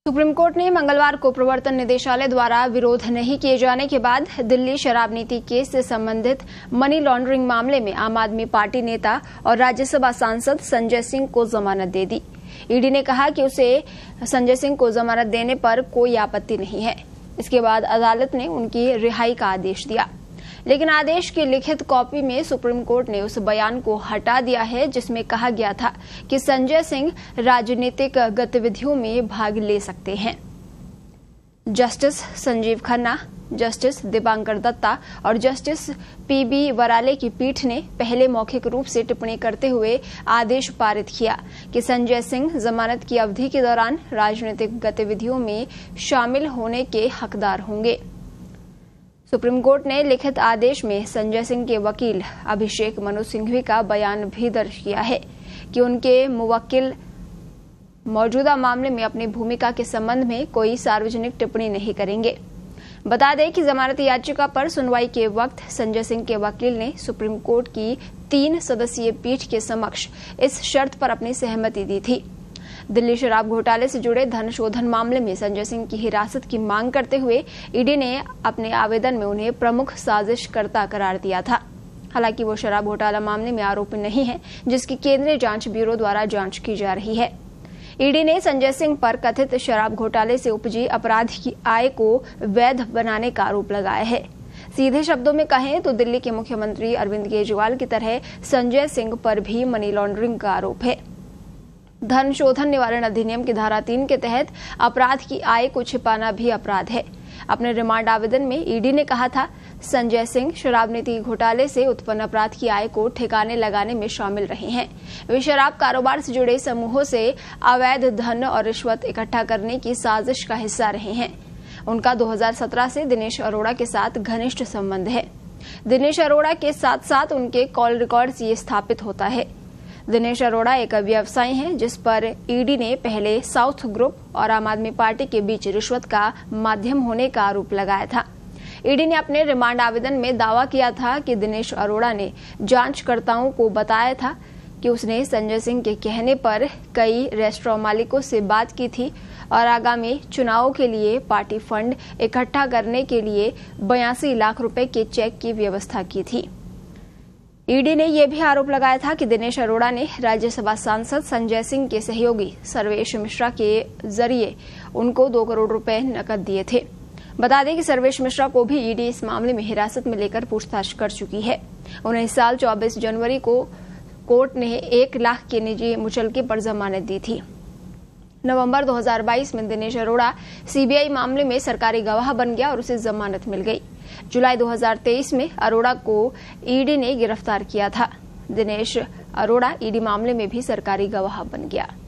Supreme court ने मंगलवार को प्रवर्तन निदेशालय द्वारा विरोध नहीं किए जाने के बाद दिल्ली शराब नीति केस से संबंधित मनी लॉन्ड्रिंग मामले में आम आदमी पार्टी नेता और राज्यसभा सांसद संजय सिंह को जमानत दे दी। ईडी ने कहा कि उसे संजय सिंह को जमानत देने पर कोई आपत्ति नहीं है। इसके बाद अदालत ने उनकी रिहाई का आदेश दिया, लेकिन आदेश की लिखित कॉपी में सुप्रीम कोर्ट ने उस बयान को हटा दिया है जिसमें कहा गया था कि संजय सिंह राजनीतिक गतिविधियों में भाग ले सकते हैं। जस्टिस संजीव खन्ना, जस्टिस दीपांकर दत्ता और जस्टिस पीबी वराले की पीठ ने पहले मौखिक रूप से टिप्पणी करते हुए आदेश पारित किया कि संजय सिंह जमानत की अवधि के दौरान राजनीतिक गतिविधियों में शामिल होने के हकदार होंगे। सुप्रीम कोर्ट ने लिखित आदेश में संजय सिंह के वकील अभिषेक मनु सिंघवी का बयान भी दर्ज किया है कि उनके मुवक्किल मौजूदा मामले में अपनी भूमिका के संबंध में कोई सार्वजनिक टिप्पणी नहीं करेंगे। बता दें कि जमानत याचिका पर सुनवाई के वक्त संजय सिंह के वकील ने सुप्रीम कोर्ट की 3 सदस्यीय पीठ के समक्ष इस शर्त पर अपनी सहमति दी थी। दिल्ली शराब घोटाले से जुड़े धन शोधन मामले में संजय सिंह की हिरासत की मांग करते हुए ईडी ने अपने आवेदन में उन्हें प्रमुख साजिशकर्ता करार दिया था। हालांकि वो शराब घोटाला मामले में आरोपी नहीं है, जिसकी केंद्रीय जांच ब्यूरो द्वारा जांच की जा रही है। ईडी ने संजय सिंह पर कथित शराब घोटाले से उपजी अपराध की आय को वैध बनाने का आरोप लगाया है। सीधे शब्दों में कहें तो दिल्ली के मुख्यमंत्री अरविंद केजरीवाल की तरह संजय सिंह पर भी मनी लॉन्ड्रिंग का आरोप है। धन शोधन निवारण अधिनियम की धारा 3 के तहत अपराध की आय को छिपाना भी अपराध है। अपने रिमांड आवेदन में ईडी ने कहा था, संजय सिंह शराब नीति घोटाले से उत्पन्न अपराध की आय को ठिकाने लगाने में शामिल रहे हैं। वे शराब कारोबार से जुड़े समूहों से अवैध धन और रिश्वत इकट्ठा करने की साजिश का हिस्सा रहे हैं। उनका 2017 से दिनेश अरोड़ा के साथ घनिष्ठ संबंध है। दिनेश अरोड़ा के साथ साथ उनके कॉल रिकॉर्ड ये स्थापित होता है। दिनेश अरोड़ा एक व्यवसायी हैं जिस पर ईडी ने पहले साउथ ग्रुप और आम आदमी पार्टी के बीच रिश्वत का माध्यम होने का आरोप लगाया था। ईडी ने अपने रिमांड आवेदन में दावा किया था कि दिनेश अरोड़ा ने जांचकर्ताओं को बताया था कि उसने संजय सिंह के कहने पर कई रेस्टोरेंट मालिकों से बात की थी और आगामी चुनावों के लिए पार्टी फंड इकट्ठा करने के लिए 82 लाख रुपए के चेक की व्यवस्था की थी। ईडी ने यह भी आरोप लगाया था कि दिनेश अरोड़ा ने राज्यसभा सांसद संजय सिंह के सहयोगी सर्वेश मिश्रा के जरिए उनको 2 करोड़ रुपए नकद दिए थे। बता दें कि सर्वेश मिश्रा को भी ईडी इस मामले में हिरासत में लेकर पूछताछ कर चुकी है। उन्हें इस साल 24 जनवरी को कोर्ट ने 1 लाख के निजी मुचलके पर जमानत दी थी। नवंबर 2022 में दिनेश अरोड़ा सीबीआई मामले में सरकारी गवाह बन गया और उसे जमानत मिल गई। जुलाई 2023 में अरोड़ा को ईडी ने गिरफ्तार किया था। दिनेश अरोड़ा ईडी मामले में भी सरकारी गवाह बन गया।